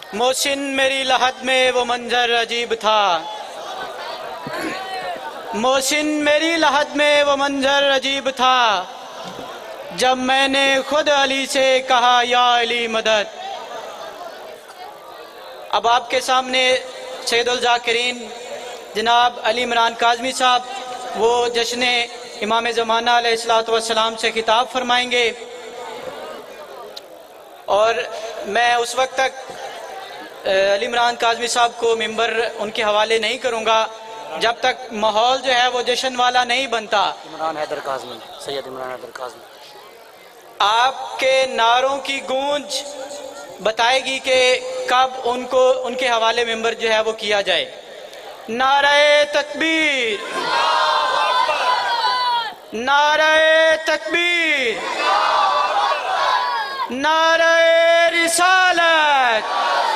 मोहसिन मेरी लहद में वो मंजर अजीब था, मोहसिन मेरी लहद में वो मंजर अजीब था, जब मैंने खुद अली से कहा या अली मदद। अब आपके सामने सैयदुल ज़ाकिरीन जनाब अली इमरान काज़मी साहब वो जश्न इमाम ज़माना अलैहिस्सलातु वस्सलाम से खिताब फरमाएंगे, और मैं उस वक्त तक अली इमरान काज़मी साहब को मिंबर उनके हवाले नहीं करूँगा जब तक माहौल जो है वो जश्न वाला नहीं बनता। इमरान हैदर काज़मी, सैयद इमरान हैदर काज़मी, आपके नारों की गूंज बताएगी कि कब उनको उनके हवाले मिंबर जो है वो किया जाए। नारे तकबीर, नारे तकबीर, नारे रिसालत,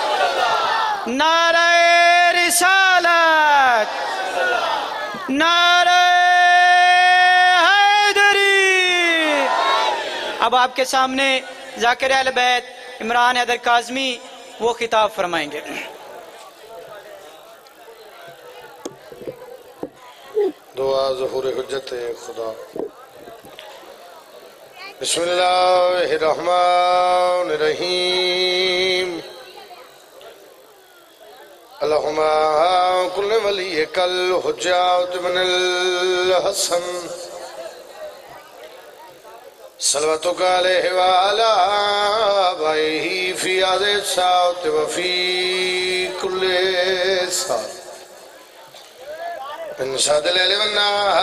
नारे रिसालत, नारे हैदरी। अब आपके सामने ज़ाकिर अहले बैत इमरान हैदर काज़मी वो खिताब फरमाएंगे। दुआ ज़ुहूर हुज्जत खुदा। बिस्मिल्लाहिर्रहमानिर्रहीम। अल्लाहुम्मा कुल्ल वलियकल हुज्जत इब्नुल हसन सल्लल्लाहु अलैहि व अला आबाइही फी हाज़िहि साअत व फी कुल्लि साअत min shadil layli wan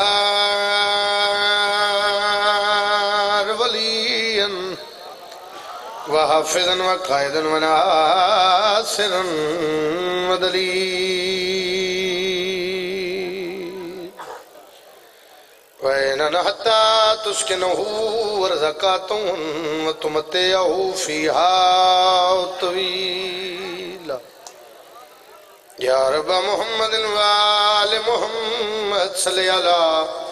nahar waliyan wa hafizan wa qaidan wa nasiran wa dalil wa inna hatta tuskinuhu warzaqatun wa tumatti'uhu fiha tawila या रब मोहम्मद वाले मोहम्मद सल्ली अला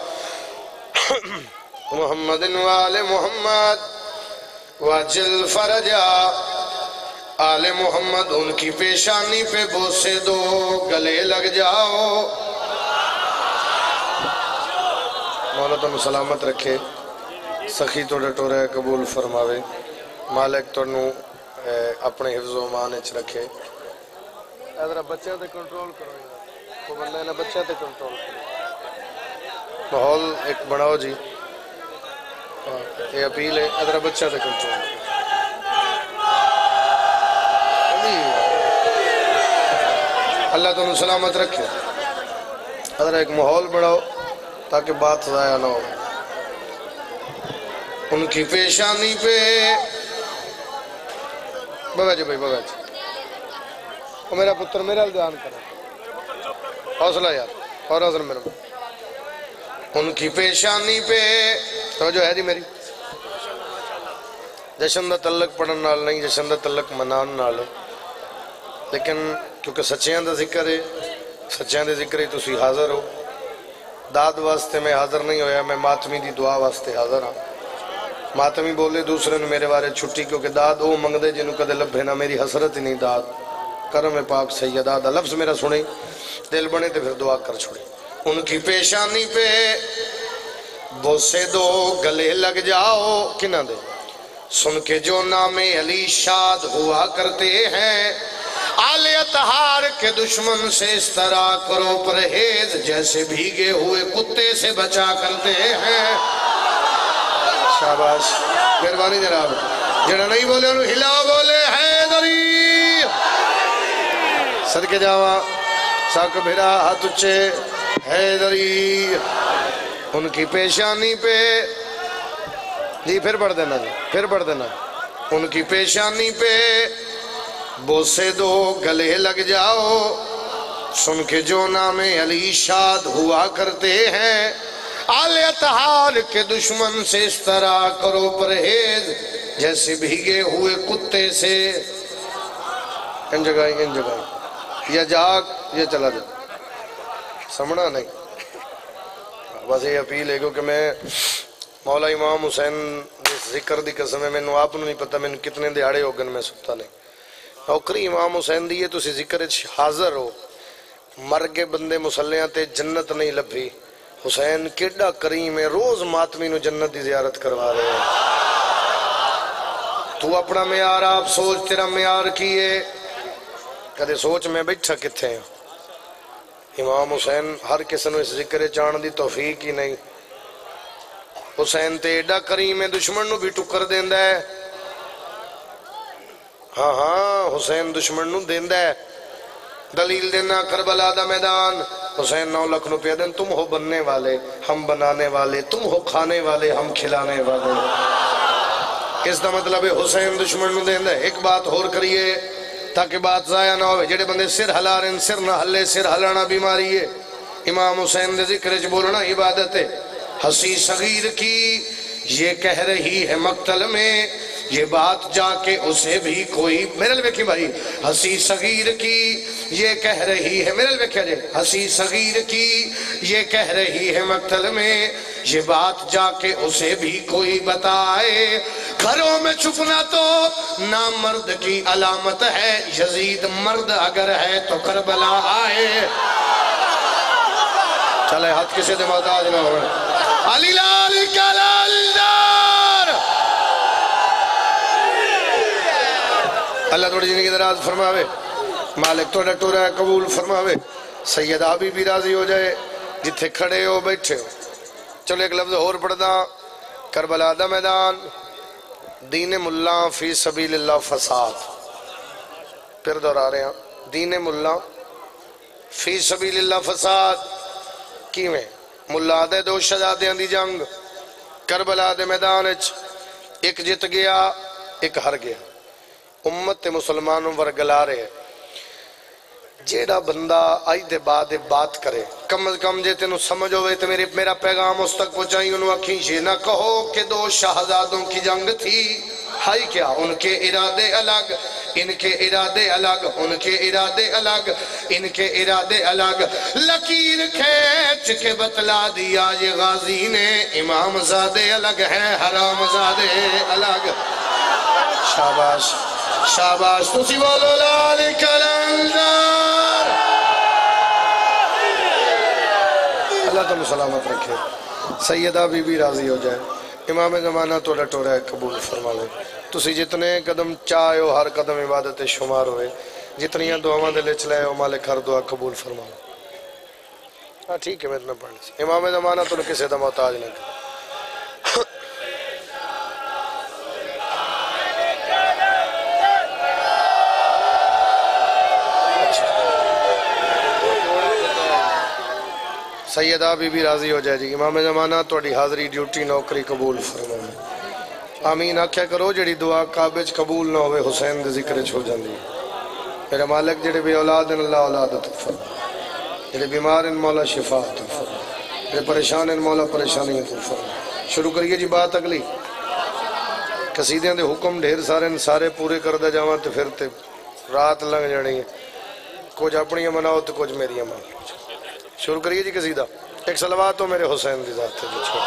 मोहम्मद वाले मोहम्मद वाजिल फरजा आले मोहम्मद उनकी पेशानी पे बोसे दो गले लग जाओ। मौला तुम सलामत रखे, सखी तोड़े टोरे कबूल फरमावे, मालिक तुहानू अपने हिफ्ज़ो मान विच रखे। ادھر بچے تے کنٹرول کرو، کو بندے نے بچے تے کنٹرول کرو، ماحول ایک بناؤ جی، یہ اپیل ہے ادھر بچے تے کنٹرول کرو۔ اللہ تمہیں سلامت رکھے، ادھر ایک ماحول بناؤ تاکہ بات ضائع نہ ہو۔ ان کی پیشانی پہ بگا جی بھائی بگا جی، وہ میرا پتر میرا دھیان کرے، حوصلہ یار اور حضر میرا، ان کی پیشانی پہ توجہ ہے جی میری، جشن دا تلق پڑھن نال نہیں، جشن دا تلق منان نال ہے، لیکن کیونکہ سچیاں دا ذکر ہے، سچیاں دے ذکر ہی تسی حاضر ہو، داد واسطے میں حاضر نہیں ہویا، میں ماتمی دی دعا واسطے حاضر ہاں۔ ماتمی بولے دوسرے نے میرے بارے چھٹی، کیونکہ داد او منگ دے جنہوں کدے لبھے نہ، میری حسرت ہی نہیں داد، کرم پاک سیدہ دا لفظ میرا سنے دل بنے تے پھر دعا کر چھوڑے۔ ان کی پیشانی پہ بوسے دو گلے لگ جاؤ، کنہ دے سن کے جو نام علی شاد ہوا کرتے ہیں، آل اطہار کے دشمن سے اس طرح کرو پرہیز جیسے بھیگے ہوئے کتے سے بچا کرتے ہیں۔ شاباش، مہربانی جناب، جنہاں نہیں بولے انہوں ہلا بولے حیدری، صدقے جاواں ساک بھرا ہاتھ اچھے حیدری۔ ان کی پیشانی پہ جی پھر پڑھ دینا جی، پھر پڑھ دینا، ان کی پیشانی پہ بوسے دو گلے لگ جاؤ، سن کے جو نام علی شاد ہوا کرتے ہیں، آل اطہار کے دشمن سے اس طرح کرو پرہیز جیسے بھیگے ہوئے کتے سے۔ ان جگہ یا جاگ یا چلا جا، سمجھنا نہیں، بس یہ اپیل ہے کہ میں مولا امام حسین ذکر دی قسم ہے، میں آپ نہیں پتا میں کتنے دیہاڑے ہو گن میں سکتا نہیں، نوکری امام حسین دی ہے تسی ذکر حاضر ہو مر گئے بندے مسلیاں تے جنت نہیں لبھی حسین کیڈا کریم ہے روز ماتمی نو جنت دی زیارت کروا رہے ہیں تو اپنا معیار آپ سوچ تیرا معیار کیے کدے سوچ میں بیٹھا کتھے ہیں امام حسین ہر کسی نے اس ذکر جان دی توفیق ہی نہیں حسین تے ایڈا کریم ہے دشمن نو بھی ٹکر دیندہ ہے ہاں ہاں حسین دشمن نو دیندہ ہے دلیل دینا کربلا دا میدان حسین 9 لکھ روپیہ دیں تم ہو بننے والے ہم بنانے والے تم ہو کھانے والے ہم کھلانے والے اس دا مطلب ہے حسین دشمن نو دیندہ ہے ایک بات اور کریے تاکہ بات ضائع نہ ہوئے جڑے بندے سر ہلا رہے ہیں سر نہ ہلے سر ہلانا بیماری ہے امام حسین دے ذکر چ بولنا عبادت ہے ہنسی صغیر کی یہ کہہ رہی ہے مقتل میں یہ بات جا کے اسے بھی کوئی میرے لئے بیکھی بھائی ہنسی صغیر کی یہ کہہ رہی ہے میرے لئے بیکھی جائے ہنسی صغیر کی یہ کہہ رہی ہے مقتل میں یہ بات جا کے اسے بھی کوئی بتائے گھروں میں چھپنا تو نامرد کی علامت ہے یزید مرد اگر ہے تو کربلا آئے چلے ہاتھ کسے دے محتاج نہ ہو علی لال کلال دار اللہ توڑی زندگی دراز فرماوے مالک توڑا ٹورا قبول فرماوے سیدہ بھی راضی ہو جائے جتھے کھڑے ہو بیٹھے ہو چلو ایک لفظ اور پڑھدا کربلا دا میدان دین ملا فی سبیل اللہ فساد پھر دورا رہے ہیں دین ملا فی سبیل اللہ فساد کیویں ملا دے دو شہزادیاں دی جنگ کربلا دے میدان ایک جت گیا ایک ہر گیا امت مسلمانوں ورگلا رہے جیڑا بندہ آئی دے بعد بات کرے کم از کم جے تینوں سمجھ ہوئے تو میرا پیغام اس تک پہنچائی انہوں اکھیں یہ نہ کہو کہ 2 شہزادوں کی جنگ تھی ہائی کیا ان کے ارادے الگ ان کے ارادے الگ ان کے ارادے الگ ان کے ارادے الگ لکیر کھینچ کے بتلا دیا یہ غازی نے امام زادے الگ ہیں حرام زادے الگ شاباش شاباش تسی بولو لالک الانذار اللہ تم سلامت رکھے سیدہ بی راضی ہو جائے امام زمانہ توڑا ٹورا قبول فرما لے تسی جتنے قدم چاہو ہر قدم عبادت شمار ہوئے جتنیاں دعاواں دلے چلائے ہو مالک ہر دعا قبول فرما لے ہاں ٹھیک ہے میں اتنا پڑھ لی امام زمانہ تو کسی دا محتاج نہ کر سیدہ بی راضی ہو جائے جی امام زمانہ توڑی حاضری ڈیوٹی نوکری قبول فرمائے آمین آکھیا کرو جڑی دعا کعبے قبول نہ ہوئے حسین دے ذکر چھو جاندی میرے مالک جڑے بھی اولاد ان اللہ اولاد عطا فرمائے جڑے بیمار ان مولا شفا عطا فرمائے جڑے پریشان ان مولا پریشانی عطا فرمائے شروع کریے جی بات اگلی قصیدیاں دے حکم ڈھیر سارے پورے کردہ جاواں تو پھر تے رات لنگ جانی ہے کچھ اپنی مناؤ تو کچھ میری مناؤ شروع کریے جی قصیدہ ایک صلوات ہو میرے حسین دی ذات ہے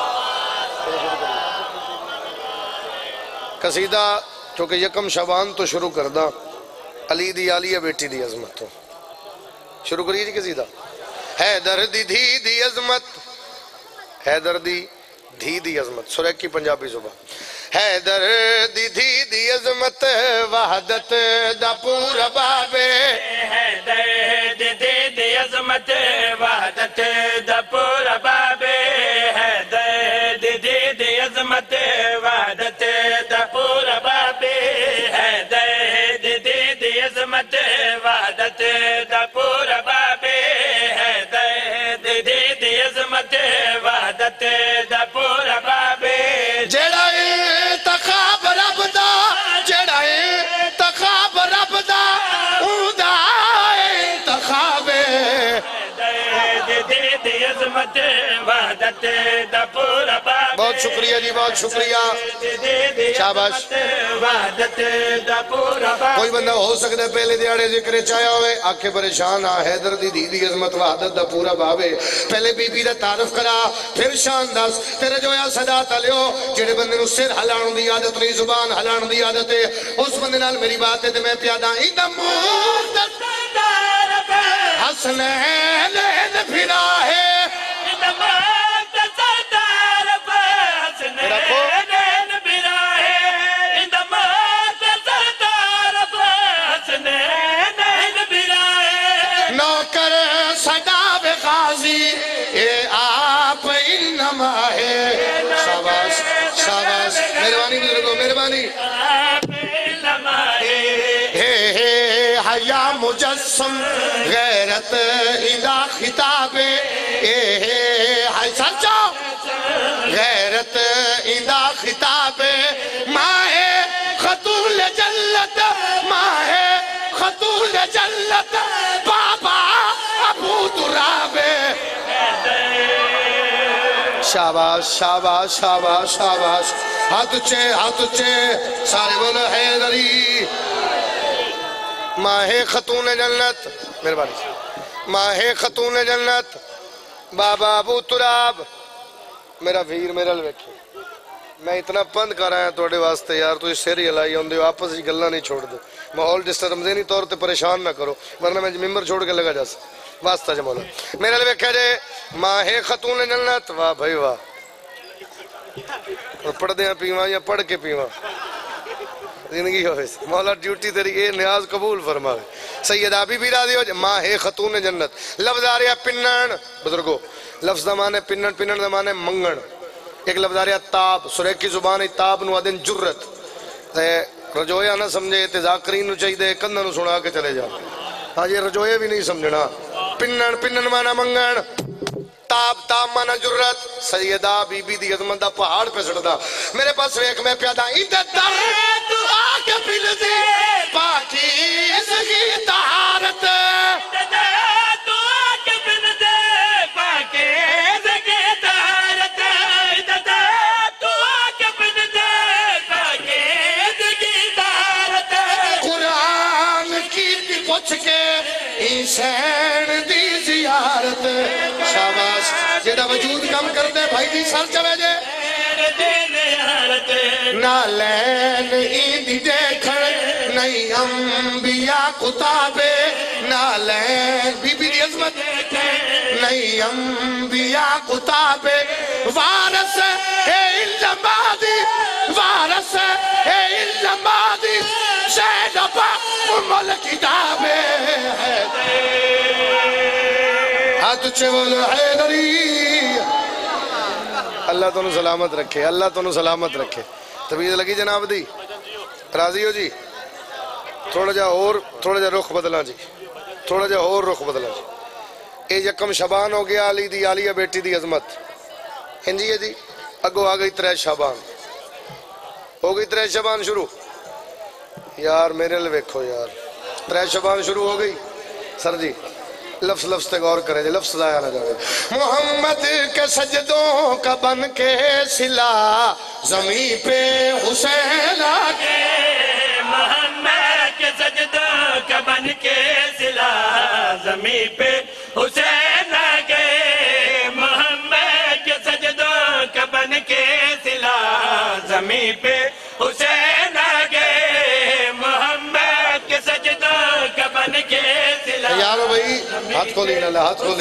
قصیدہ چونکہ یکم شعبان تو شروع کردہ علی دی عالیہ بیٹی دی عظمت ہو شروع کریے جی قصیدہ حیدر دی دھی دی عظمت حیدر دی دھی دی عظمت سورہ کی پنجابی زبان حیدر دی دھی دی عظمت وحدت دا پورا بابے حیدر دی دھی دی عظمت وحدت دا پورا بابے حیدر دی دھی دی عظمت وحدت دا پورا بابے حیدر دی دھی دی عظمت وحدت دا پورا بابے حیدر دی دھی دی عظمت وحدت دا پورا بابے جڑا انتخاب رب دا جڑا انتخاب رب دا اوندا انتخاب دی عظمت وحدت دا پورا بابے بہت بہت شکریہ جی، بہت شکریہ، شاباش۔ کوئی بندہ ہو سکتا ہے پہلے دیاڑے ذکر چاہیا ہوئے آکھے پریشان آ حیدر دی دی عظمت وحدت دا پورا بابے، پہلے بی بی دا تعارف کرا پھر شان دس تیرے جو یا صدا تلیو جڑے بندے نو سر ہلان دی عادت نہیں، زبان ہلان دی عادت ہے، اس بندے نال میری بات ہے تے میں پیادا حسنین پھرا ہے نوکر صداب غازی اے آپ انما ہے۔ شاباش شاباش، مہربانی بزرگوں مہربانی۔ حیا مجسم غیرت ادا خطاب سچا غیرت ادا خطاب ماہ خطول جلت ماہ خطول جلت بابا ابو تراب۔ شاباش شاباش شاباش شاباش، ہاتھ اچھے سارے بولو حیدری۔ ماہ خاتون جنت، مہربانی، ماہ خاتون جنت بابا ابو تراب۔ میرا ویر میرا لویکھے میں اتنا پند کر رہا ہوں توڑے واسطے یار، تو اس سیری علائی ہوندے ہو آپس ہی گلہ نہیں چھوڑ دو، ماحول ڈسٹرمزینی طور تے پریشان نہ کرو ورنہ میں ممبر چھوڑ کے لگا جا سکتا واسطہ جا مولا۔ میرا لویکھے جے ماہ خاتون جنت، واہ بھائی واہ، اور پڑھ دیا پیواں یا پڑھ کے پیواں زندگی ہوئے مولا ڈیوٹی تیری اے نیاز قبول فرماوے۔ سیدہ بی بی راضی ہو جائے ماہ خاتون جنت۔ لفظ آ رہا پنن بزرگو، لفظ زمانے پنن، پنن زمانے منگن۔ ایک لفظ آ رہا تاب، سریکی زبان تاب نو آدن جرت، رجویا نہ سمجھے تے ذاکرین نو چاہی دے کندہ نو سنا کے چلے جا۔ ہاں یہ رجویا بھی نہیں سمجھنا۔ پنن، پنن مانا منگن، تاب، تاب مانا جرت۔ سیدہ بی بی دی عظمت دا پہاڑ پہ سڑتا میرے پاس ایک میں پیادا عیدت در دعا کے پھل دے پاکیز کی طہارت، دعا کے پھل دے پاکیز کی طہارت، دعا کے پھل دے پاکیز کی طہارت۔ قرآن کی بھی پوچھ کے حسین دی زیارت۔ شاباش، جیڑا وجود کم کرتے بھائی جی سر چوے جے نالین ایدی دیکھن نہیں انبیاء کتابے، نالین بی بی دی عظمت نہیں انبیاء کتابے، وارث ہے علم آدی، وارث ہے علم آدی، زینب ام الکتابے۔ ہاتھ اچھے بولو حیدری۔ اللہ تونوں سلامت رکھے، اللہ تونوں سلامت رکھے۔ طبیعت لگی جناب دی؟ راضی ہو جی؟ تھوڑا جا رخ بدلا جی، تھوڑا جا اور رخ بدلا جی۔ اے یکم شبان ہو گیا علی دی عالیہ بیٹی دی عظمت ہنجی ہے جی۔ اگو آ گئی 3 شبان، ہو گئی 3 شبان شروع۔ یار میرے لئے ویکھو یار 3 شبان شروع ہو گئی سر جی۔ لفظ لفظ تے غور کریں جی، لفظ ضائع نہ جائے۔ محمد کے سجدوں کا بن کے سلا زمین پہ حسین آگے، محمد کے سجدوں کا بن کے سلا زمین پہ حسین آگے، محمد کے سجدوں کا بن کے سلا زمین پہ حسین آگے، محمد کے سجدوں کا بن کے سلا یارو بھائی ہاتھ کھولی اللہ، ہاتھ کھولی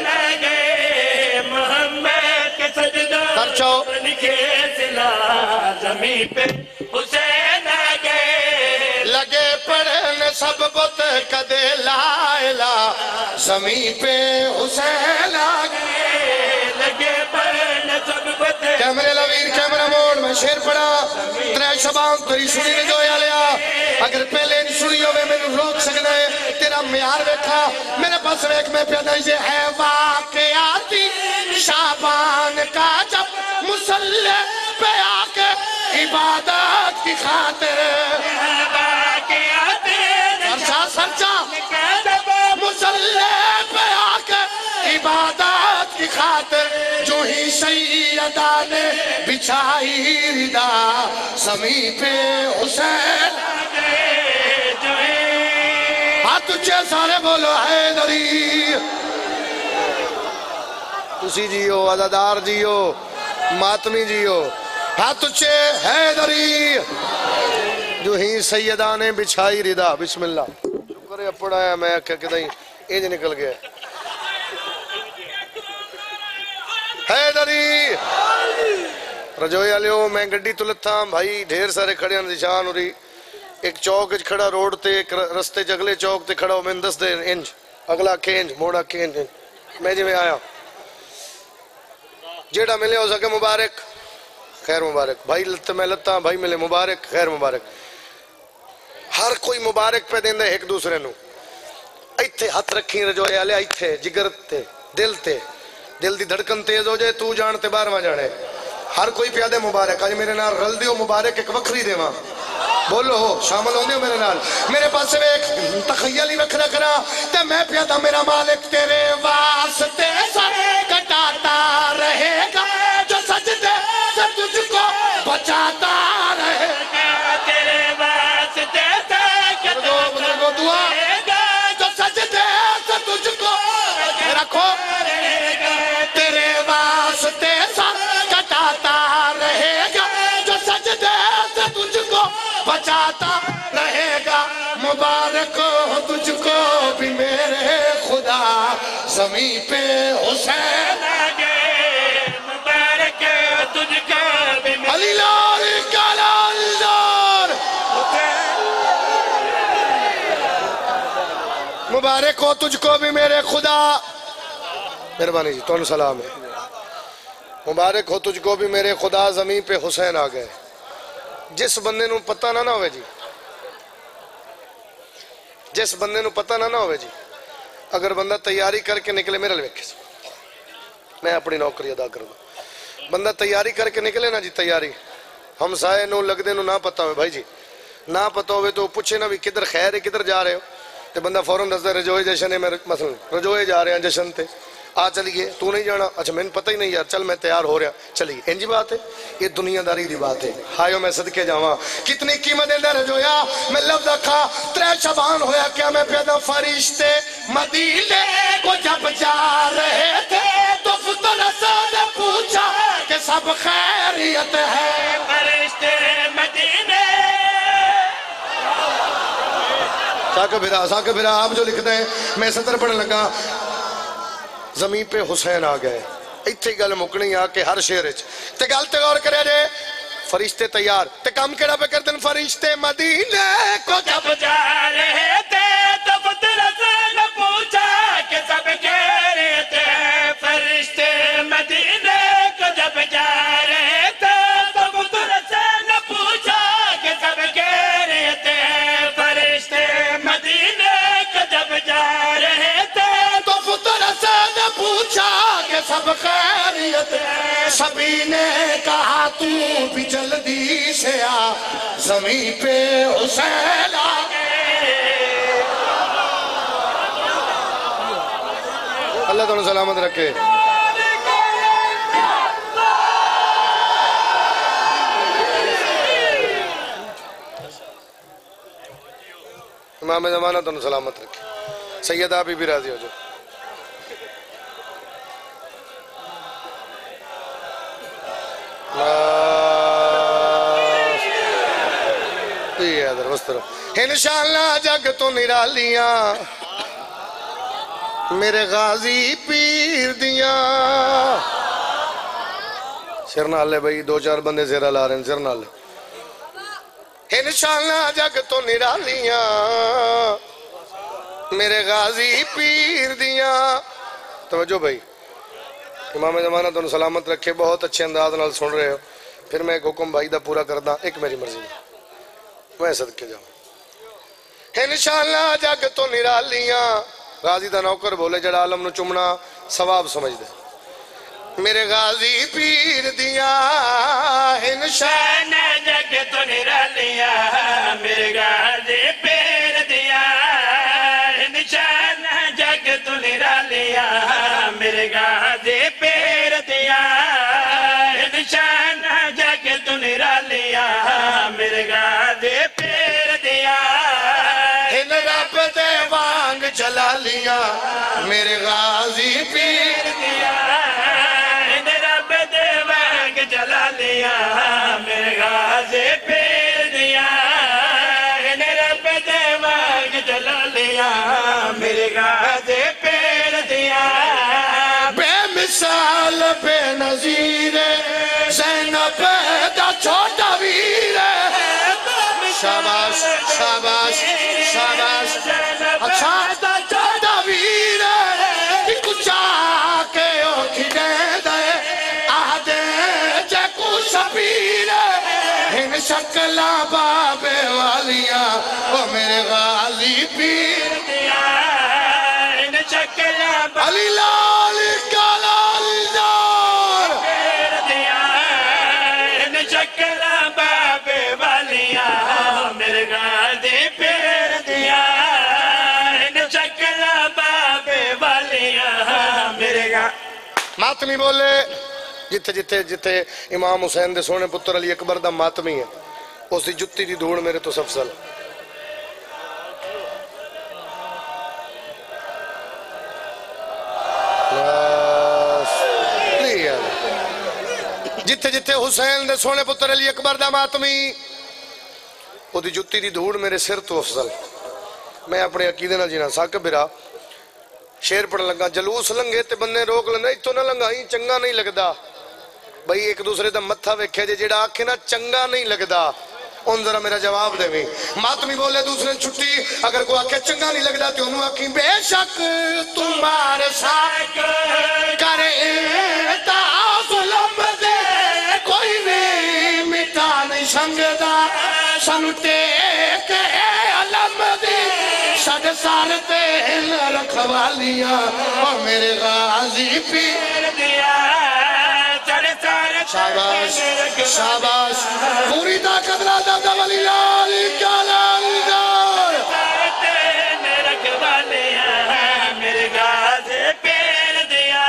محمد کے سجدوں ترچو بن کے سلا زمین پہ حسین آگے، لگے پڑھنے سب بت کدے لا الہ زمین پہ حسین آگے، لگے پڑھنے سب بت کیمرے لویر کیمرہ موڑ میں شیر پڑھا 3 شبان تری سنی نے جو یا لیا۔ اگر پہلے نہیں سنی ہوئے میں روک سکنا ہے تیرا میار بیٹھا میرے پاس ایک میں پیدائش ہے واقعاتی شابان کا جب مسلح پہ آکے عبادت کی خاطر، سرچا مسلح پہ آکے عبادت کی خاطر، جو ہی سیدہ نے بچھائی ردا زمین پہ حسین ہاتھ اچھے سارے بولو حیدری تسی جیو عزادار جیو ماتمی جیو ہاتھ اچھے حیدری جو ہی سیدہ نے بچھائی ردا بسم اللہ شکر ہے پڑھایا میں آکھا کہ دائیں ایج نکل گیا حیدری رجوئے علیو میں گڈی تلتا بھائی ڈھیر سارے کھڑے ہیں نشان ہو رہی ایک چوک کھڑا روڈ تے ایک رستے چگلے چوک تے کھڑا ہو میں 10 انچ اگلا کے انچ موڑا کے انچ میں جی میں آیا جیڑا ملے ہو سکے مبارک خیر مبارک بھائی لتا میں لتا بھائی ملے مبارک خیر مبارک ہر کوئی مبارک پہ دیندے ایک دوسرے نو ایتھے ہاتھ رکھیں رجوئے علیہ ایتھے جگر تے دل دی دھڑکن تیز ہو جائے تو جانتے بارواں جانے ہر کوئی پیادے مبارک آج میرے نال رل دیو مبارک ایک وکری دے ماں بولو ہو شامل ہوں دیو میرے نال میرے پاس سے ایک تخیلی وکرہ کرا تے میں پیادہ میرا مالک تیرے واسطے سارے کٹاتا رہے گا جو سجدے سے تجھ کو بچاتا رہے گا تیرے واسطے بزرگو دعا جو سجدے سے تجھ کو رکھو تیرے واسطے سارے کٹاتا رہے گا جو سجدے سے تجھ کو بچاتا رہے گا مبارک ہو تجھ کو بھی میرے خدا زمین پہ حسین مبارک تجھ کو بھی علی لال کلال دار مبارک ہو تجھ کو بھی میرے خدا مہربانی جی تو سلام ہے مبارک ہو تجھ کو بھی میرے خدا زمین پہ حسین آ گئے جس بندے نو پتہ نہ ہوئے جی جس بندے نو پتہ نہ ہوئے جی اگر بندہ تیاری کر کے نکلے میرے لئے میں اپنی نوکری ادا کر دوں بندہ تیاری کر کے نکلے نا جی تیاری ہم سائے نو لگ دے نو نہ پتہ ہوئے بھائی جی نہ پتہ ہوئے تو پوچھے نا بھی کدھر خیر ہے کدھر جا رہے ہو تو بندہ فوراں دس دے رجوئے جشن ہے مثلا رجوئے جا رہے ہیں جشن تے آ چلیے تو نہیں جانا اچھا میں نے پتہ ہی نہیں یار چل میں تیار ہو رہا چلیے انجی بات ہے یہ دنیا داری دی بات ہے ہائیو میں صدقے جاواں کتنی قیمت اندر رجویا میں لفظ رکھا 3 شبان ہویا کیا میں پیدا فرشتے مدینے کو جب جا رہے تھے تو فتنسا نے پوچھا کہ سب خیریت ہے فرشتے مدینے ساکہ بھرا آپ جو لکھ دیں میں سطر پڑھنے لگا زمین پہ حسین آ گئے ایتھے گل مکنی آ کے ہر شعر وچ تے گل تے غور کرے جے فرشتے تیار تے کام کیڑا پہ کردے فرشتے مدینے کو جب جا رہے تھے تو فتنسا نے پوچھا کہ سب خیریت ہے فرشتے مدینے کو جب جا رہے تھے تو فتنسا نے پوچھا کہ سب خیریت ہے فرشتے مدینے کو جب جا رہے تھے تو فتنسا نے پوچھا کہ سب خیریت ہے سبھی نے کہا تو بھی جلدی سے آ زمین پہ حسین آ گئے اللہ تعالیٰ سلامت رکھے امام زمانہ تعالیٰ سلامت رکھے سیدہ بھی راضی ہو جو انشاءاللہ جگ تو نرالیاں میرے غازی پیر دیاں سرنال لے بھئی 2-4 بندے زیرہ لا رہے ہیں سرنال لے انشاءاللہ جگ تو نرالیاں میرے غازی پیر دیاں توجہ بھئی امام زمانہ تو سلامت رکھے بہت اچھے انداز نال سن رہے ہو پھر میں ایک حکم بھائی دا پورا کردہ ایک میری مرضی میں صدقے جاؤں انشاءاللہ جگ تو نرالیاں غازی دا نوکر بولے جڑا عالم نو چمنا ثواب سمجھ دے میرے غازی پیر دیاں انشاءاللہ جگ تو نرالیاں میرے غازی پیر دیاں انشاءاللہ جگ تو نرالیاں میرے غازی پیر دیاں رب دے وانگ جلالیاں میرے غازی پیر دیا رب دے وانگ جلالیاں میرے غازی پیر دیا رب دے وانگ جلالیاں میرے غازی پیر دیا بے مثال بے نظیر زینب دا چھوٹا ویر شاباش شاباش شاباش اچھا دا چھوٹا ویر کچھا کے اوکھی دے دے آدھے جے کو شبیر ان شکلہ بابے والیاں وہ میرے غازی پیر دیا ان شکلہ علی لال کالا دار پیر دیا ان شکلہ بابے والیاں میرے غازی پیر دیا ان شکلہ بابے والیاں میرے غازی ماتمی بولے جتے جتے جتے امام حسین دے سونے پتر علی اکبر دا ماتمی ہے اس دی جتی دی دھوڑ میرے تو سفصل جتے جتے حسین دے سونے پتر علی اکبر دا ماتمی وہ دی جتی دی دھوڑ میرے سر تو افضل میں اپنے عقیدے نہ جینا ساکب برا شیر پڑھ لگا جلوس لنگے تے بندے روک لینا تو نہ لنگا ہی چنگا نہیں لگدا بھئی ایک دوسرے دا متھا ویکھے جیڑا آکھے نا چنگا نہیں لگدا ان ذرا میرا جواب دے بھی ماتمی بولے دوسرے چھٹی اگر کوئی آکھے چنگا نہیں لگدا تو انہوں آکھیں بے شک تمہارے ساتھ کرے تا ظلم دے کوئی نہیں مٹا نہیں سنگدا سنتے کے علم دے سڑ سارتے رکھوالیاں اور میرے غازی پیر دیا شاباش شاباش پوری طاقت لا دادا ولی لال کالال دار میرے غازی پیر دیا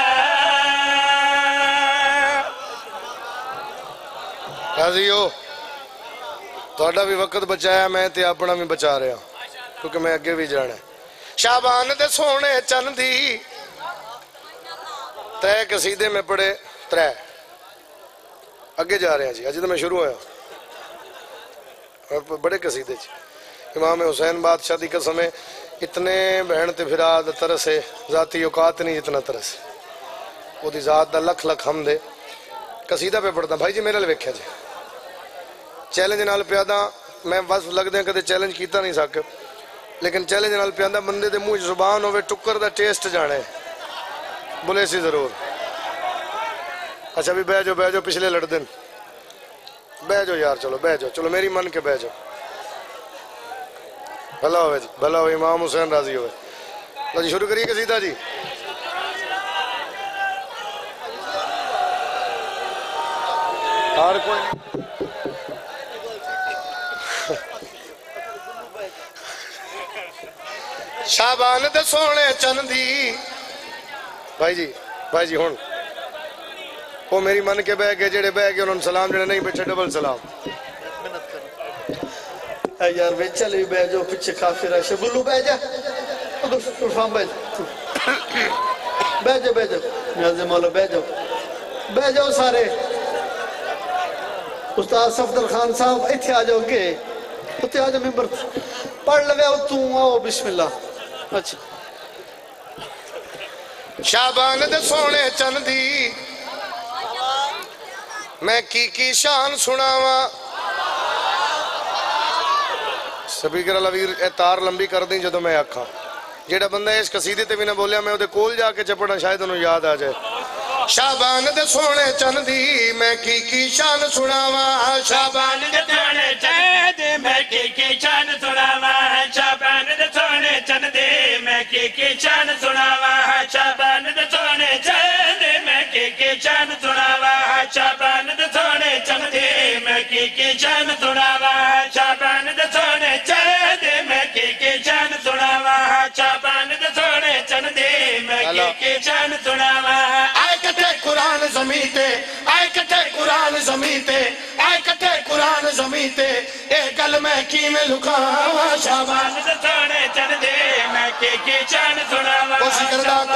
غازیو تھوڑا بھی وقت بچایا میں تے اپنا بھی بچا رہا کیونکہ میں اگے بھی جانا ہے شابان دے سونے چند دی ترے قصیدے میں پڑھے ترے اگے جا رہے ہیں جی اجی تو میں شروع ہویا بڑے قصیدے جی امام حسین بادشاہ دی قسم ہے اتنے بہن تے پھراد ترس ہے ذاتی اوقات نہیں جتنا ترس ہے وہ دی ذات دا لکھ لکھ حمد ہے قصیدہ پہ پڑھتا بھائی جی میرے لئے ویکھیا جی چیلنج نال پیادا میں بس لگ دیں کدے چیلنج کیتا نہیں سکے لیکن چیلنج نال پیادا بندے دے منہ زبان ہوئے ٹکر دا ٹیسٹ جانے بولے سی ضرور اچھا بھی بہ جو پچھلے لڑ دن بہ جو یار چلو بہ جو چلو میری من کے بہ جو بھلا ہوئے جی بھلا ہوئے امام حسین راضی ہوئے لو جی شروع کریے قصیدہ جی اور کوئی شابان دے سونے چندی بھائی جی ہون وہ میری من کے بہ گئے جڑے بہ گئے انہوں نے سلام جڑے نہیں بیٹھے ڈبل سلام اے یار بے چلے بہ جاؤ پیچھے کافر ہے شبلو بہ جا طرفان بہ جا نیاز مولا بہ جاؤ سارے استاد صفدر خان صاحب ایتھے آ جاؤ گے اتھے آ جاؤ ممبر پڑھ لگے ہو تو آؤ بسم اللہ اچھا شابان دے سونے چندی میں کی شان سناواں سپیکر اللہ ویر اے تار لمبی کر دیں جدو میں آکھاں جیڑا بندہ اس قصیدے تے بھی نہ بولیا میں دے کول جا کے چپڑا شاید انہوں یاد آ جائے شابان دے سونے چندی میں کی شان سناواں شابان دے سونے چندی میں کی شان سناواں شابان دے سونے چندی میں کی شان سناواں شابان دے سونے چندی میں کی شان سناواں شابان دے سونے چندی میں کی شان سناواں شابان دے سونے چندی میں کی شان سناواں شابان دے سونے چندی میں کی شان سناواں آئے کٹے قرآن زمین تے آئے کٹے قرآن زمین تے آئے کٹے قرآن زمین تے اے گل میں کی میں لکھاواں شابان دے سونے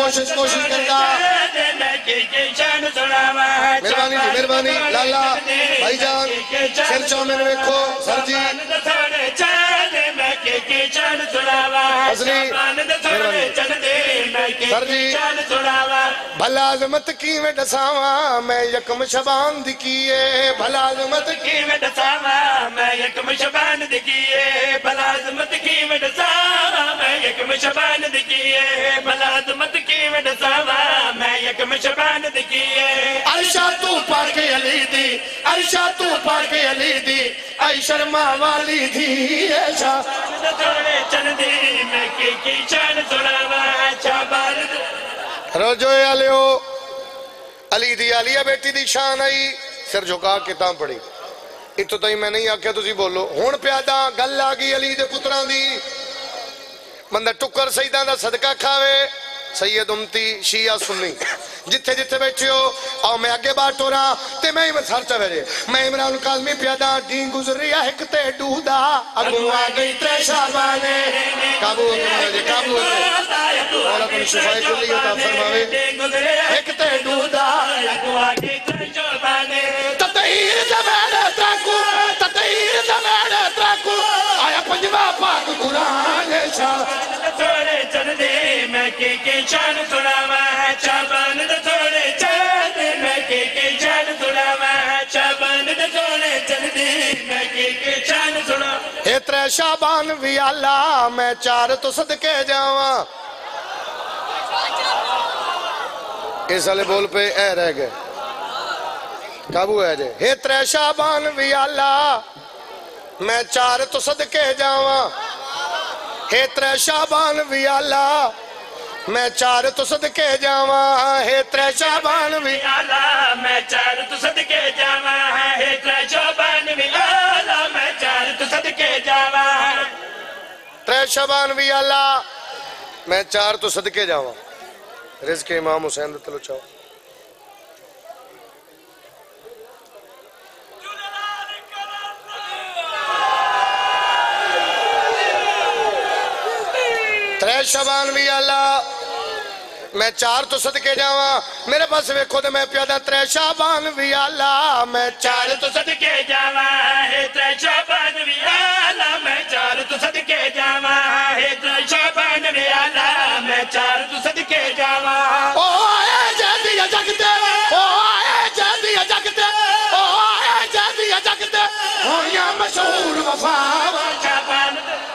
کوشش کرتا مہربانی جی مہربانی لالا بھائی جان سر چو میں ویکھو سر جی حضری سر جی بھلا عظمت کی میں ڈساواں میں یکم شبان دی کیے بھلا عظمت کی میں ڈساواں میں یکم شبان دی کیے بھلا عظمت کی میں ڈساواں میں یکم شبان دی کیے بھلا عظمت کی میں ڈساواں میں یکم شبان دی کیے عرشہ تو پاک علی دی عرشہ تو پاک علی دی اے شرما والی دی ایشا تھوڑے چل دی میں کی شان سناواں شابان روجو علیو علی دی علیہ بیٹی دی شان آئی سر جھکا کے تاں پڑی اتو تائی میں نہیں آکھیا تسی بولو ہون پیادا گل آگی علی دے پتران دی بندہ ٹکر سیدان دا صدقہ کھاوے سید امتی شیعہ سنی جتھے جتھے بیٹھے ہو آؤ میں آگے بات ہو رہا تے میں ہی سر چوے میں عمران کاظمی پیادا دین گزریا ایک تے ڈودا اگو آگئی تے شابانے قابو ہوتے قابو ہوتے اور اپنی شفائی کلی ہوتا فرماوے ایک تے ڈودا اگو آگئی تے شابانے تطہیر زمان تراکو تطہیر زمان تراکو آیا پنجوہ پاک قرآن شاہ تھوڑے چل دے میں کی شان سناواں شابان تھوڑے چل دے میں کی شان سناواں شابان تھوڑے چل دے میں کی شان سناواں اے ترے شابان وی اللہ میں چار تو صدقے جاواں اس سالے بول پہ اے رہ گئے قابو ہے جے اے ترے شابان وی اللہ میں چار تو صدقے جاواں اے ترے شابان وی اللہ میں چار تو صدقے جاواں ہے ترے شابان وی اللہ میں چار تو صدقے جاواں ہے ترے شابان وی اللہ میں چار تو صدقے جاواں ترے شابان وی اللہ میں چار تو صدقے جاواں رزق امام حسین دے تلو چاہو ترے شابان وی اللہ میں چار تو صدقے جاواں میرے پاس ویکھو دے میں پیادہ ترے شابان وی اللہ میں چار تو صدقے جاواں ہے ترے شابان وی اللہ میں چار تو صدقے جاواں ہے ترے شابان وی اللہ میں چار تو صدقے جاواں او آئے جیدی جگتے او آئے جیدی جگتے او آئے جیدی جگتے ہویاں مشہور وفاواں شابان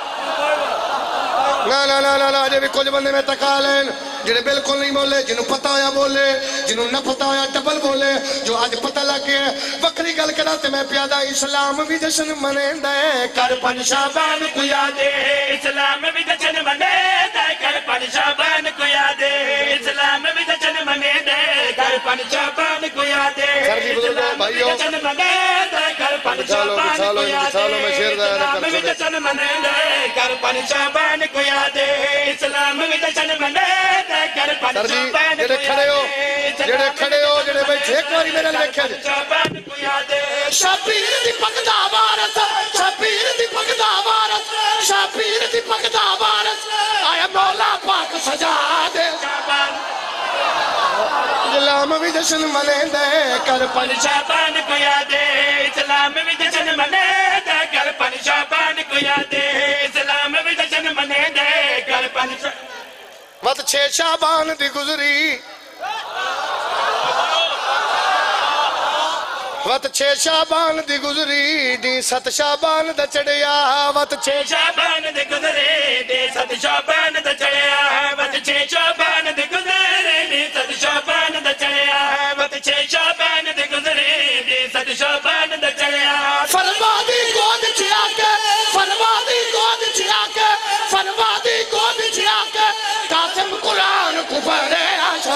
نا جے بھی کچھ بندے میں تکا لین جنہیں بالکل نہیں بولے جنہوں پتہ ہویا بولے جنہوں نہ پتہ ہویا ڈبل بولے جو آج پتہ لگے وقری گل کراتے میں پیادہ اسلام بھی جشن منیں دے کر پن شابان کو یادے اسلام بھی جشن منے دے کر پن شابان کو یادے اسلام بھی جشن منے دے کر پن شابان کو یادے سر جی بزرگوں بھائیوں جشن منے دے کر پن شابان کو یادے میں شیر دائرہ اسلام بھی جشن منے دے کر پن شابان کو یادے اسلام بھی جشن منے دے کر پن سر جی شابان جڑے کھڑے ہو جڑے بیٹھے ایک باری میرے لکھے جے شابان کو یادے شبیر دی پکدا وارت شبیر دی پکدا وارت شبیر دی پکدا وارت آیا مولا پاک سجا دے اسلام بھی جشن منے دے کر پن شابان کو یادے اسلام بھی جشن منے دے کر پن شابان کو یادے اسلام بھی جشن منے دے کر پن وقت 6 شابان دی گزری وقت 6 شابان دی گزری دی 7 شابان دا چڑیا وقت 6 شابان دی گزرے دی 7 شابان دا چڑیا وقت 6 شابان دی گزرے دی 7 شابان دا چڑیا وقت 6 شابان دی گزرے دی 7 شابان دا چڑیا فرما دی گود چیا کے فرما دی گود چیا کے فرما دی گود چیا کے قاسم قرآن کو پڑھے آشا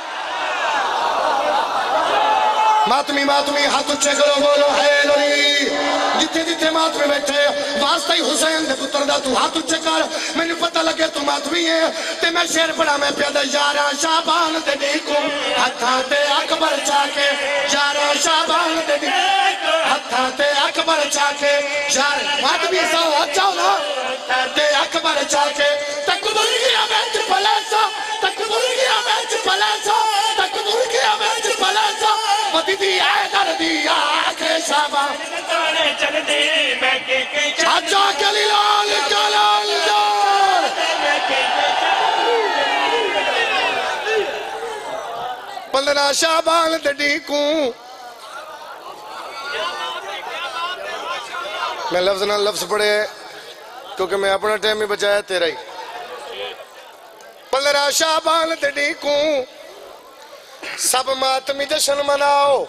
ماتمی ہاتھ اچھے کرو بولو حیدری جتے جتے ماتمی بیٹھے واسطہ ہی حسین دے پتر دا تو ہاتھ اچھے کر میں نے پتہ لگے تو ماتمی ہے تے میں شیر پڑھا میں پیادہ یارہ شابان دے دیکھوں ہتھاں تے اکبر چاکے یارہ شابان دے دیکھوں ہتھاں تے اکبر چاکے یارہ ماتمی سو اچھاؤ نا ہتھاں تے اکبر چاکے تکبر گیا بیٹھ پلیسا تکبر گیا شابان توڑے چل دی میں کے اچھا کلی لال کلال جان 15 شابان دڑی کو میں لفظ نہ لفظ پڑھے کیونکہ میں اپنا ٹائم ہی بچایا تیرا ہی 15 شابان دڑی کو سب ماتمی جشن مناؤ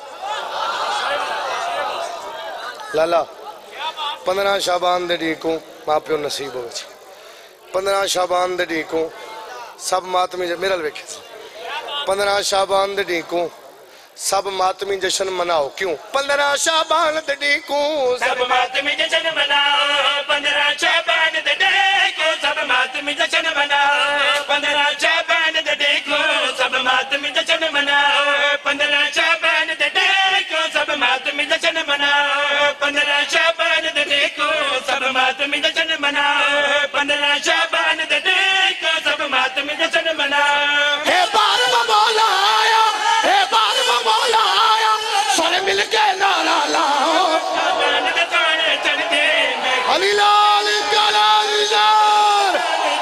لالا 15 شابان دڑی کو ماں پیو نصیب ہو گئے 15 شابان دڑی کو سب ماتمی جشن میرا لوکھے 15 شابان دڑی کو سب ماتمی جشن مناؤ کیوں 15 شابان دڑی کو سب ماتمی جشن مناؤ 15 شابان دڑی کو سب ماتمی جشن مناؤ 15 شابان دڑی کو سب ماتمی جشن مناؤ 15 شابان دڑی کو سب ماتمی جشن مناؤ 15 شابان دڑی کو سب ماتمی جشن مناؤ 15 شابان دڑی کو سب ماتمی جشن مناؤ اے بارواں مولا آیا اے بارواں مولا آیا سارے مل کے نعرہ لاؤ شابان دے توڑے چل دے میں علی لال کلال جان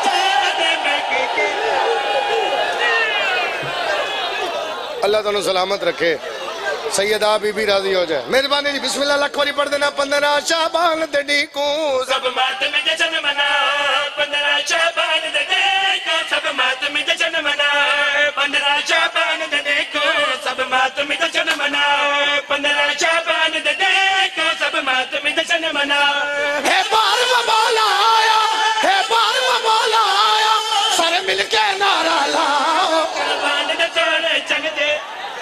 اللہ تعالیٰ سلامت رکھے سیدہ بی بی راضی ہو جائے مہربانی جی بسم اللہ لکھوری پڑھ دینا 15 شابان دڑی کو سب ماتمی جشن مناؤ 15 شابان دڑی کو سب ماتمی جشن مناؤ 15 شابان دڑی کو سب ماتمی جشن مناؤ 15 شابان دڑی کو سب ماتمی جشن مناؤ اے بارواں مولا آیا اے بارواں مولا آیا سارے مل کے نعرہ لاؤ شابان دے توڑے چل دے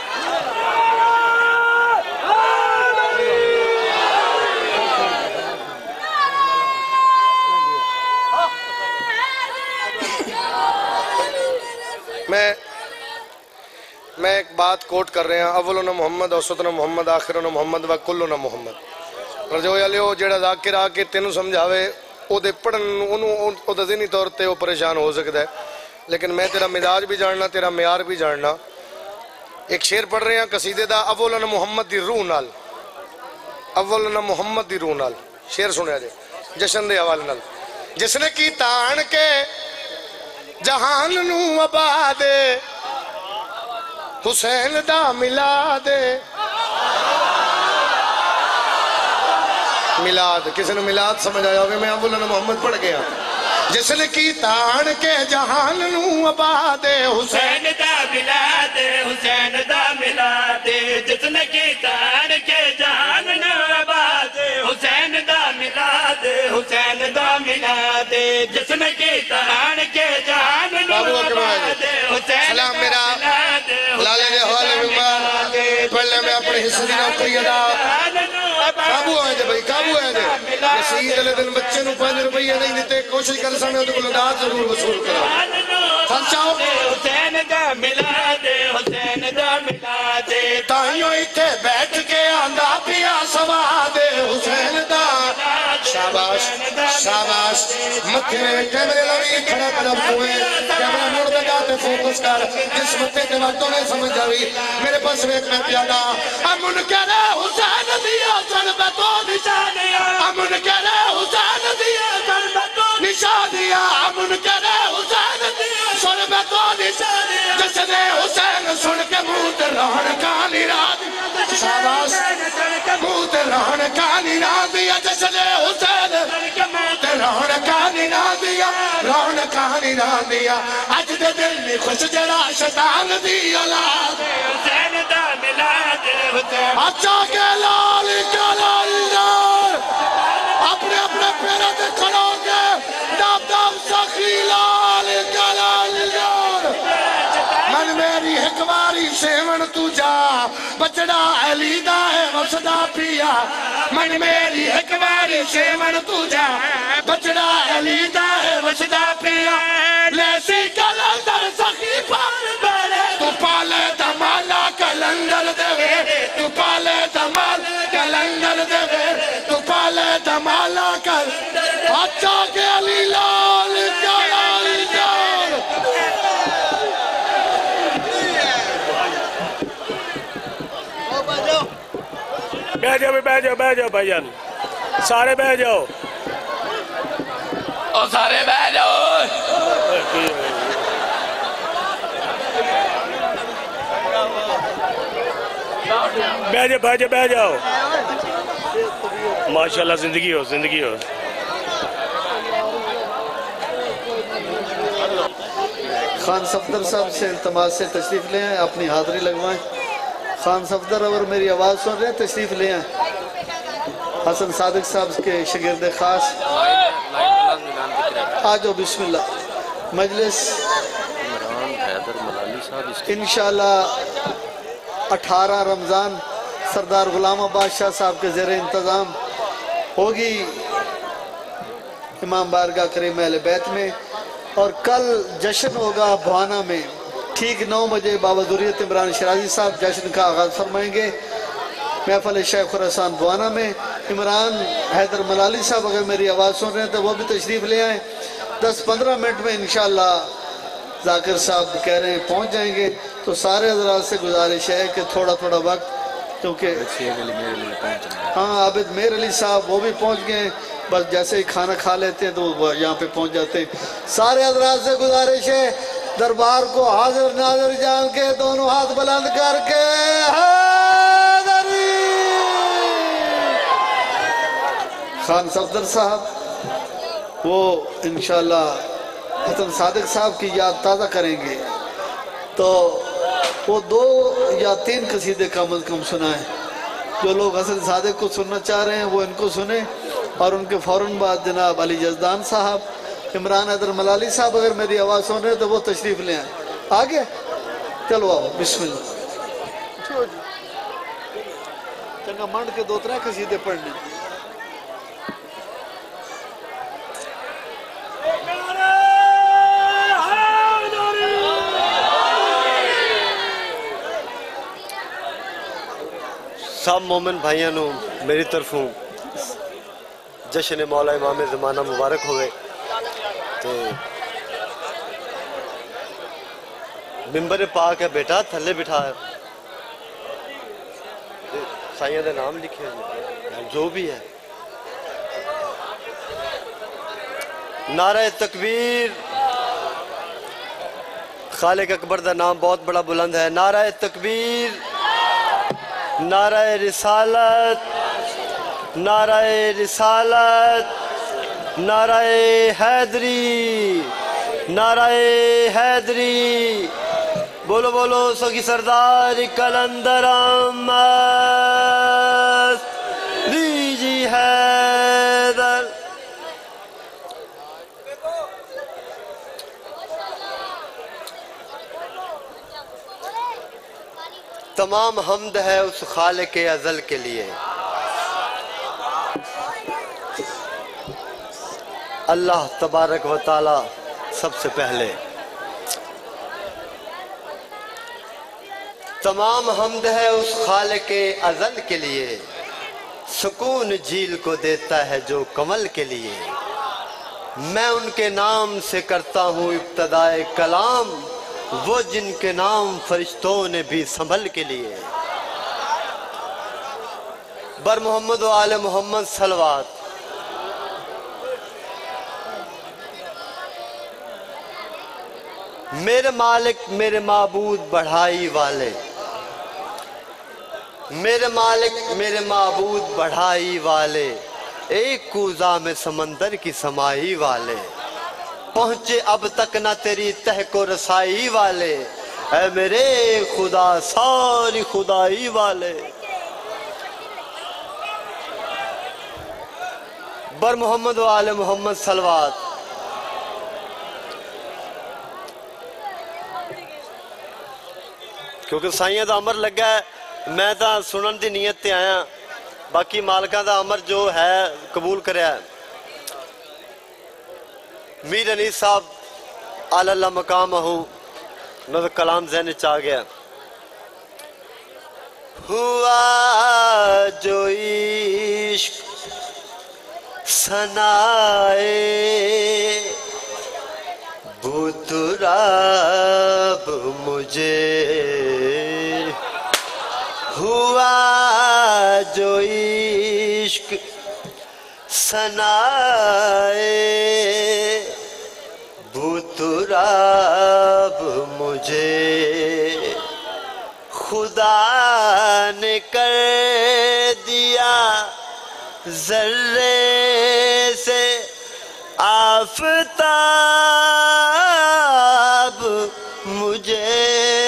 میں ایک بات کوٹ کر رہے ہیں اولنا محمد اوسطنا محمد آخرنا محمد و کلنا محمد رجوع علیہ جیڑا ذاکر آکے تینوں سمجھاوے او دے پڑھن او دے ذہنی طور تے او پریشان ہو سکتا ہے لیکن میں تیرا مزاج بھی جاننا تیرا معیار بھی جاننا ایک شعر پڑھ رہے ہیں قصیدے دا اولنا محمد دی روح نال اولنا محمد دی روح نال شعر سنیا جے جشن دے حوالے نال جس نے کی تان کے جہان نو آباد حسین دا ملاد ملاد کسی نے ملاد سمجھ آیا ہوگا میں اولنا محمد پڑھ گیا جس نے کی تان کے جہان نو آباد حسین دا ملاد حسین دا ملاد جس نے کی تان کے جہان نو آباد حسین دا ملاد حسین دا ملاد جس نے کی تان کے جہان نو آباد حسین سلام میرا لالے دے حوالے میں مار پہلے میں اپنے حصہ دی نوکری ادا کابو آئے دے بھائی کابو آئے دے یہ سید علیہ دن بچے نو 5 روپیہ نہیں دیتے کوشش کر سامنے ہوتے کو لداد ضرور وصول کرا خرچاؤ حسین دا ملاد حسین دا ملاد تائیوں ایتھے بیٹھ کے آندہ پیا سواد حسین دا شاباش شاباش متھے میں کیمرے لگی کھڑا قدم ہوئے کیمرہ موڑ دے جاتے فوکس کر جس متھے کے وقتوں نے سمجھ جاوی میرے پاس ایک میں پیادا امن کرے حسین دیا ضربتوں نشانیاں امن کرے حسین دیا ضربتوں نشانیاں امن کرے حسین دیا ضربتوں نشانیاں جس نے حسین سن کے منہ تے رہن کا نراد شاباش منہ تے رہن کا نراد جس نے حسین منہ تے رہن کا نراد رہن کا نراد اج دے دل میں خوش جڑا شیطان دی اولاد حسین دا ملاد حسین اچھا کے لال کلال جان اپنے اپنے پیرے دے کھڑو گے دب دب سخی لال کلال جان من میری حکواری سیون تو جا بچڑا علی دا ہے وسدا پیا من میری حکواری سیون تو جا بچڑا علی دا ہے وسدا پیا لیسی کلندر سخی پال بڑے تو پالے دمالا کلندر دے تو پالے دمال کلندر دے تو پالے دمالا کلندر اچھا کے علی لال کلال جان بیٹھ جاؤ بہ جاؤ بھائی جان سارے بہ جاؤ اور سارے بہ جاؤ بہ جاؤ ماشاءاللہ زندگی ہو زندگی ہو خان صفدر صاحب سے التماس سے تشریف لے آئیں اپنی حاضری لگوائیں خان صفدر اگر میری آواز سن رہے ہیں تشریف لے آئیں حسن صادق صاحب کے شاگرد خاص آجو بسم اللہ مجلس انشاءاللہ 18 رمضان سردار غلام عباس شاہ صاحب کے زیر انتظام ہوگی امام بارگاہ کریم اہل بیت میں اور کل جشن ہوگا بھوانا میں ٹھیک 9 بجے بابا ذریت عمران شرازی صاحب جشن کا آغاز فرمائیں گے محفل شیخ خراسان بھوانا میں عمران حیدر ملالی صاحب اگر میری آواز سن رہے ہیں تو وہ بھی تشریف لے آئیں 10-15 منٹ میں انشاءاللہ ذاکر صاحب کہہ رہے ہیں پہنچ جائیں گے تو سارے حضرات سے گزارش ہے کہ تھوڑا وقت کیونکہ ہاں عابد میر علی صاحب وہ بھی پہنچ گئے ہیں بس جیسے ہی کھانا کھا لیتے ہیں تو وہ یہاں پہ پہنچ جاتے ہیں سارے حضرات سے گزارش ہے دربار کو حاضر ناظر جان کے دونوں ہاتھ بلند کر کے حاضری خان صفدر صاحب وہ انشاءاللہ حسن صادق صاحب کی یاد تازہ کریں گے تو وہ 2 یا 3 قصیدے کم از کم سنائیں جو لوگ حسن صادق کو سننا چاہ رہے ہیں وہ ان کو سنیں اور ان کے فوراً بعد جناب علی جزدان صاحب عمران حیدر ملالی صاحب اگر میری آواز سن رہے ہیں تو وہ تشریف لے آئیں آگے چلو آؤ بسم اللہ چنگا منڈ کے 2-3 قصیدے پڑھنے سب مومن بھائیاں نو میری طرفوں جشن مولا امام زمانہ مبارک ہوئے تو ممبر پاک ہے بیٹا تھلے بٹھا ہے سائیاں دے نام لکھے ہیں جو بھی ہے نعرہ تکبیر خالق اکبر دا نام بہت بڑا بلند ہے نعرہ تکبیر نعرہ رسالت نعرہ رسالت نعرہ حیدری نعرہ حیدری بولو بولو سوگی سردار کلندر احمد دیجی حیدر تمام حمد ہے اس خالق ازل کے لیے اللہ تبارک و تعالی سب سے پہلے تمام حمد ہے اس خالق ازل کے لیے سکون جھیل کو دیتا ہے جو کمل کے لیے میں ان کے نام سے کرتا ہوں ابتدائے کلام وہ جن کے نام فرشتوں نے بھی سنبھل کے لیے بر محمد و آل محمد صلوات میرے مالک میرے معبود بڑھائی والے میرے مالک میرے معبود بڑھائی والے ایک کوزہ میں سمندر کی سمائی والے پہنچے اب تک نہ تیری تہ کو رسائی والے اے میرے خدا ساری خدائی والے بر محمد و آل محمد صلوات کیونکہ سائیاں دا عمر لگا ہے میں تا سنن دی نیت تے آیا باقی مالکاں دا عمر جو ہے قبول کریا ہے میر انیس صاحب آل اللہ مقام ہوں نظر کلام ذہن چاہ گیا ہوا جو عشق سنائے بت رب مجھے ہوا جو عشق سنائے بوتراب مجھے خدا نے کر دیا ذرے سے آفتاب مجھے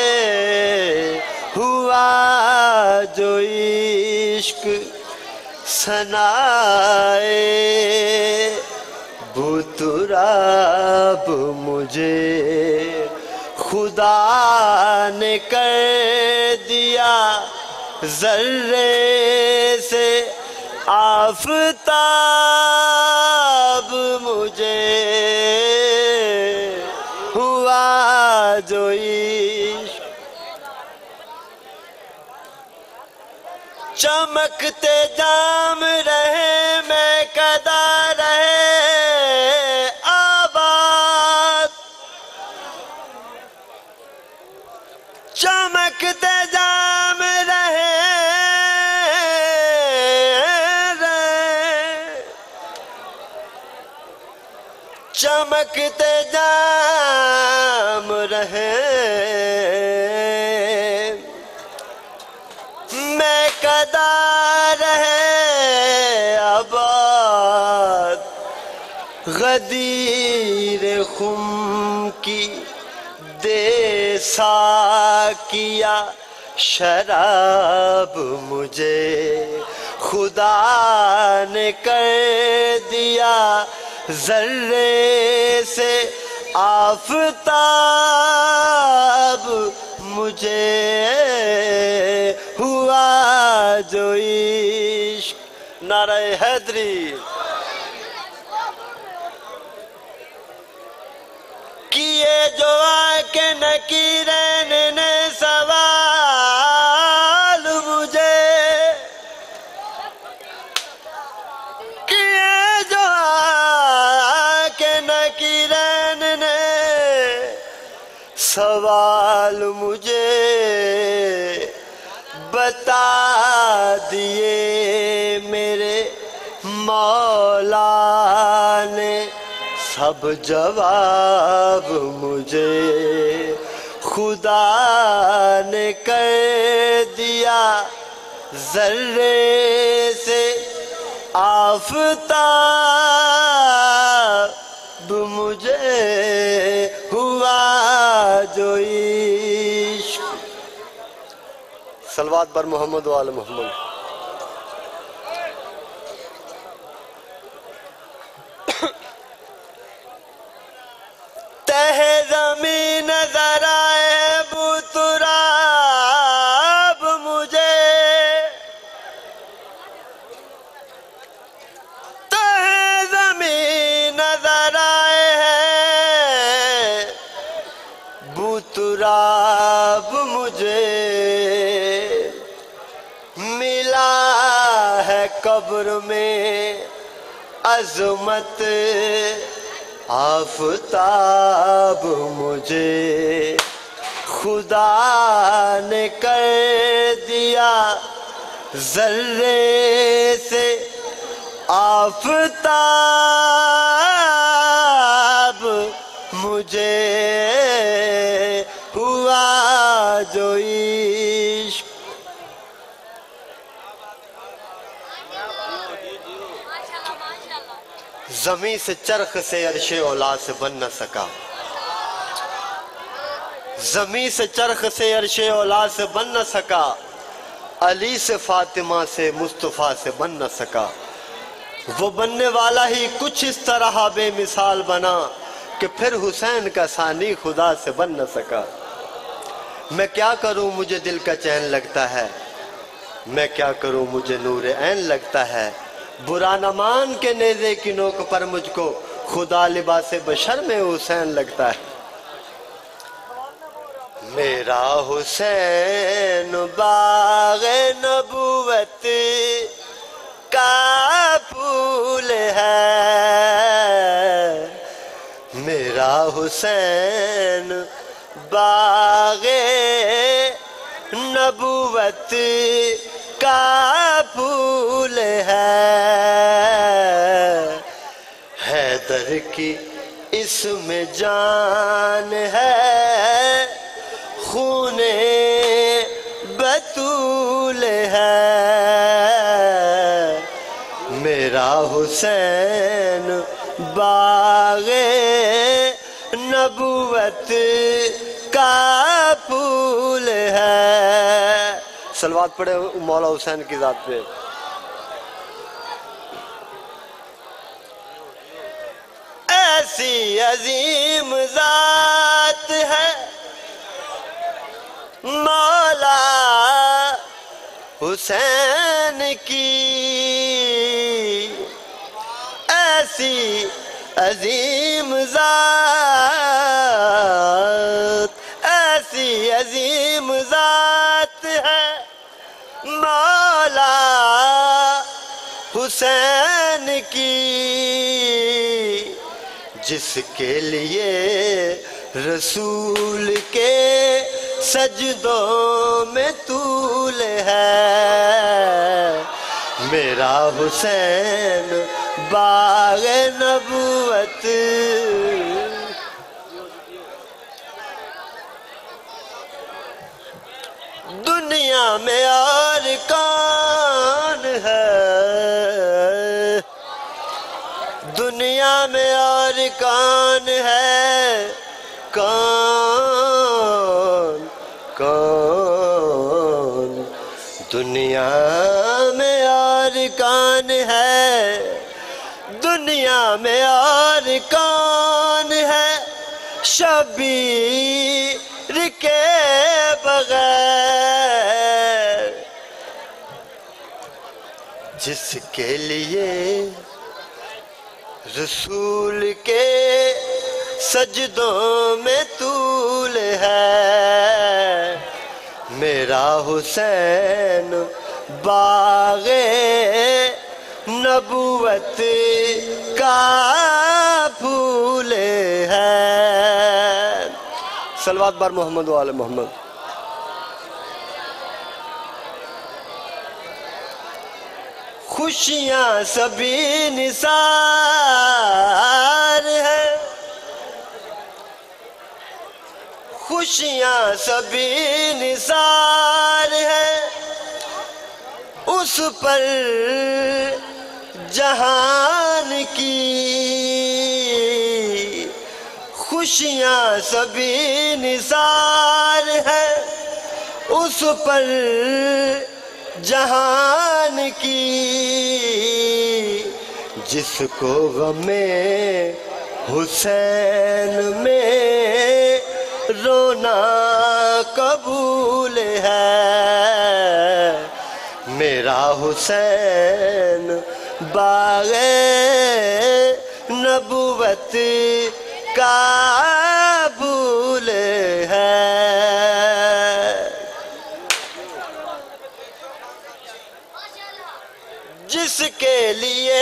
ہوا جو عشق سنائے بوتراب مجھے خدا نے کر دیا ذرے سے آفتاب مجھے ہوا جو عشق چمکتے جام رہے میں کدا رہے آباد چمکتے جام رہے چمکتے جام رہے میں کدا رہے آباد غدیر خم کی دے ساکیا شراب مجھے خدا نے کر دیا ذرے سے آفتاب مجھے ہوا جو عشق نعرہ حیدری کیے جو آکے نکیرین نے سوال مجھے کیے جو آکے نکیرین نے سوال مجھے بتا دیے میرے مولا نے سب جواب مجھے خدا نے کر دیا ذرے سے آفتاب مجھے ہوا جو عشق صلوات بر محمد و آل محمد تہ زمین نظر آئے بوتراب مجھے تہ زمین نظر آئے ہیں بوتراب مجھے ملا ہے قبر میں عظمت آفتاب مجھے خدا نے کر دیا ذرے سے آفتاب مجھے ہوا جو عشق زمین سے چرخ سے عرش اولا سے بن نہ سکا زمین سے چرخ سے عرش اولا سے بن نہ سکا علی سے فاطمہ سے مصطفیٰ سے بن نہ سکا وہ بننے والا ہی کچھ اس طرح بے مثال بنا کہ پھر حسین کا ثانی خدا سے بن نہ سکا میں کیا کروں مجھے دل کا چین لگتا ہے میں کیا کروں مجھے نور عین لگتا ہے برا نہ مان کے نیزے کی نوک پر مجھ کو خدا لباس بشر میں حسین لگتا ہے میرا حسین باغ نبوت کا پھول ہے میرا حسین باغ نبوت کا کا پھول ہے، حیدر کی اس میں جان ہے، خون بطول ہے، میرا حسین باغ نبوت کا پھول ہے۔ صلوات پڑھے مولا حسین کی ذات پہ۔ ایسی عظیم ذات ہے مولا حسین کی، ایسی عظیم ذات، ایسی عظیم ذات ہے مولا حسین کی، جس کے لیے رسول کے سجدوں میں طول ہے، میرا حسین باغ نبوت۔ دنیا میں اور کون ہے، دنیا میں اور کون ہے، کون کون دنیا میں اور کون ہے، دنیا میں اور کون ہے شبیر کے بغیر، جس کے لیے رسول کے سجدوں میں طول ہے، میرا حسین باغ نبوت کا پھول ہے۔ صلوات بار محمد و آل محمد۔ خوشیاں سبھی نثار ہے، خوشیاں سبھی نثار ہے، اس پر جہان کی، خوشیاں سبھی نثار ہے، اس پر جہان کی، جس کو غم حسین میں رونا قبول ہے، میرا حسین باغ نبوت کا پھول ہے۔ جس کے لیے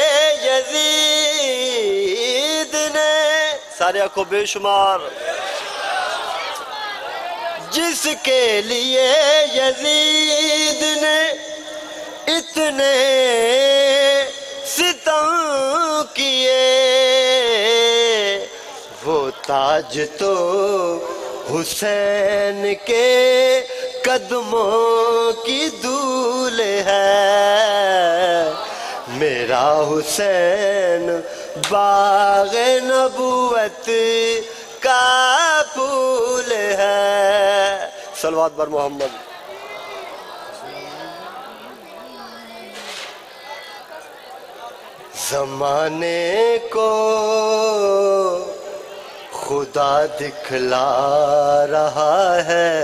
یزید نے، سارے آنکھوں بے شمار، جس کے لیے یزید نے اتنے ستم کیے، وہ تاج تو حسین کے قدموں کی دھول ہے، میرا حسین باغ نبوت کا پھول ہے۔ صلوات بر محمد۔ زمانے کو خدا دکھلا رہا ہے،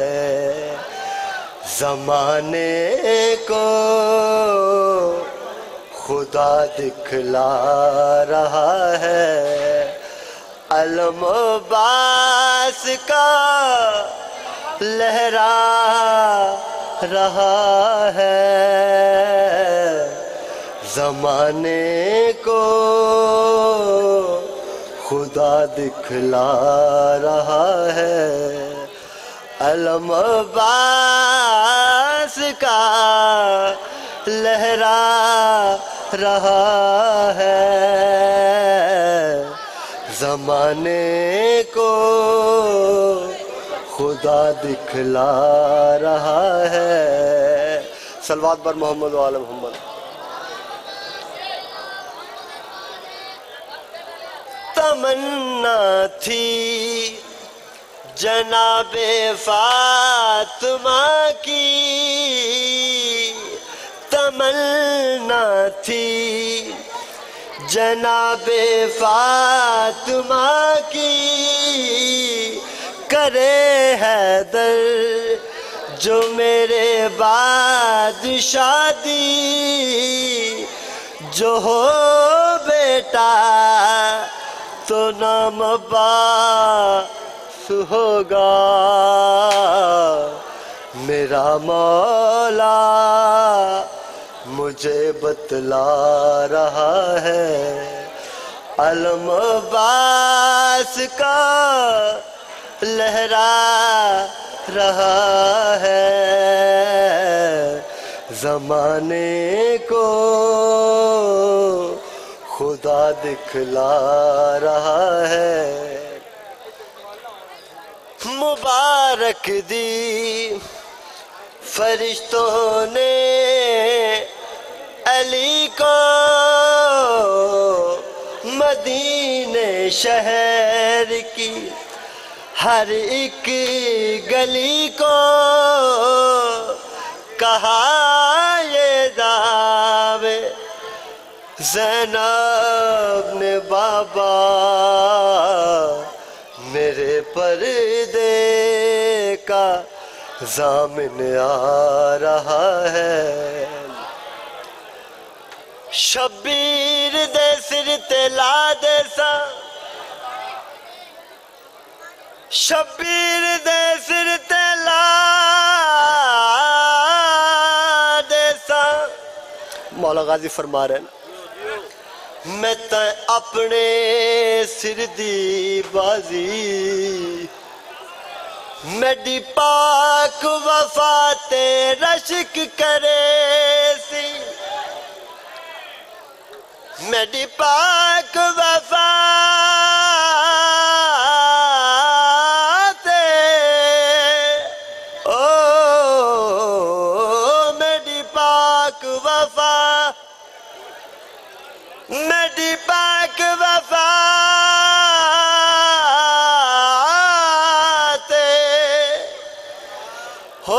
زمانے کو خدا دکھلا رہا ہے، علم عباس کا لہرا رہا ہے، زمانے کو خدا دکھلا رہا ہے، علم عباس کا لہرا رہا ہے، زمانے کو خدا دکھلا رہا ہے۔ صلوات بر محمد و آل محمد۔ تمنا تھی جناب فاطمہ کی، تمنا تھی جناب فاطمہ کی، کرے حیدر جو میرے بعد شادی، جو ہو بیٹا تو نام عباس ہوگا، میرا مولا مجھے بتلا رہا ہے، علم عباس کا لہرا رہا ہے، زمانے کو خدا دکھلا رہا ہے۔ مبارک دی فرشتوں نے علی کو، مدینے شہر کی ہر ایک گلی کو، کہا یہ دعوے زینب نے بابا، میرے پردے کا ضامن آ رہا ہے، شبیر دے سر تے لا دے سا، شبیر دے سر تے لا دے سا۔ مولا غازی فرما رہے ہیں میں تا اپنے سر دی بازی، میڈی پاک وفا تے رشک کرے سی، میڈی پاک وفا تے او میڈی پاک وفا، میری پاک وفا تے ہو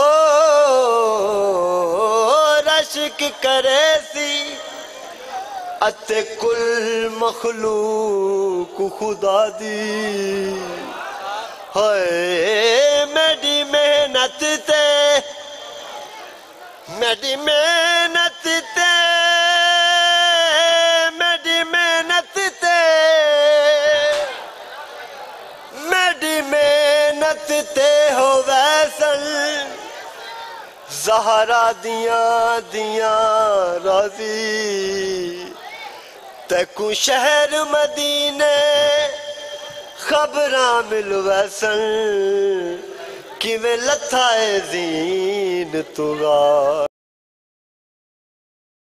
رشک کرے سی، اتے کل مخلوق خدا دی، ہوئے میری محنت تے، میری محنت تے، تے ہو ویسن زہرا دیاں راضی، تے کو شہر مدینے خبراں مل ویسن، کیویں لتھائے زین تو غار